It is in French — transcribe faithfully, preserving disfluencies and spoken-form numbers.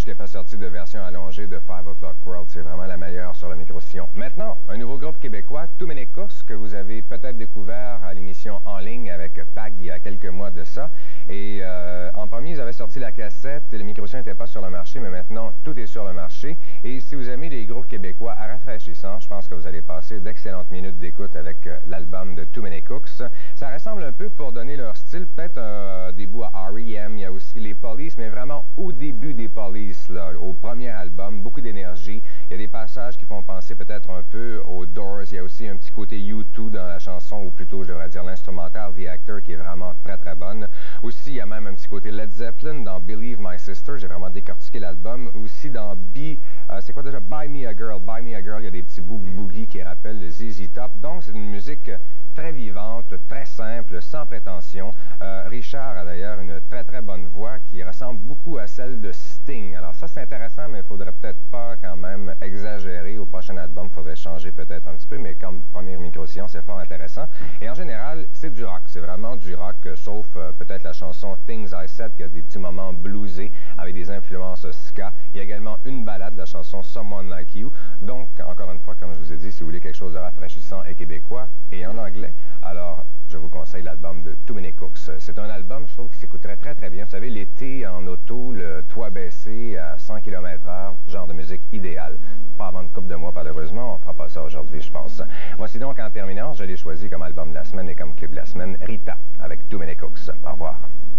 qui a fait sortie de version allongée de Five O'Clock World. C'est vraiment la meilleure sur le micro-sillon. Maintenant, un nouveau groupe québécois, Too Many Cooks, que vous avez peut-être découvert à l'émission En ligne avec P A G il y a quelques mois de ça. Et euh, en premier, ils avaient sorti la cassette. Le micro-sillon n'était pas sur le marché, mais maintenant, tout est sur le marché. Et si vous aimez les groupes québécois rafraîchissants, je pense que vous allez passer d'excellentes minutes d'écoute avec euh, l'album de Too Many Cooks. Ça ressemble un peu, pour donner leur style, peut-être euh, des bouts à R E M. Il y a aussi les Police, mais vraiment au début des Police, là, au premier album, beaucoup d'énergie. Il y a des passages qui font penser peut-être un peu aux Doors. Il y a aussi un petit côté U deux dans la chanson, ou plutôt, je devrais dire, l'instrumental The Actor, qui est vraiment très, très bonne. Aussi, il y a même un petit côté Led Zeppelin dans Believe My Sister. J'ai vraiment décortiqué l'album. Aussi, dans B, euh, c'est quoi déjà? Buy Me a Girl. Buy Me a Girl, il y a des petits bouts boogie qui rappellent le Z Z Top. Donc, c'est une musique très vivante, très simple, sans prétention. Euh, Richard a d'ailleurs une très, très bonne voix qui ressemble beaucoup à celle de Sting. Alors ça, c'est intéressant, mais il faudrait peut-être pas quand même exagérer. Au prochain album, il faudrait changer peut-être un petit peu, mais comme premier micro-sillon, c'est fort intéressant. Et en général, c'est du rock. C'est vraiment du rock, euh, sauf euh, peut-être la chanson Things I Said, qui a des petits moments bluesés avec des influences ska. Il y a également une ballade, la chanson Someone Like You. Donc, encore une fois, comme je vous ai dit, si vous voulez quelque chose de rafraîchissant et québécois, et en anglais, alors je vous conseille l'album de Too Many Cooks. C'est un album, je trouve, qui s'écouterait très, très bien. Vous savez, l'été, en auto, le toit baissé à cent kilomètres heure, genre de musique idéale. Pas avant une couple de mois, malheureusement. On ne fera pas ça aujourd'hui, je pense. Voici donc, en terminant, je l'ai choisi comme album de la semaine et comme clip de la semaine, Rita, avec Too Many Cooks. Au revoir.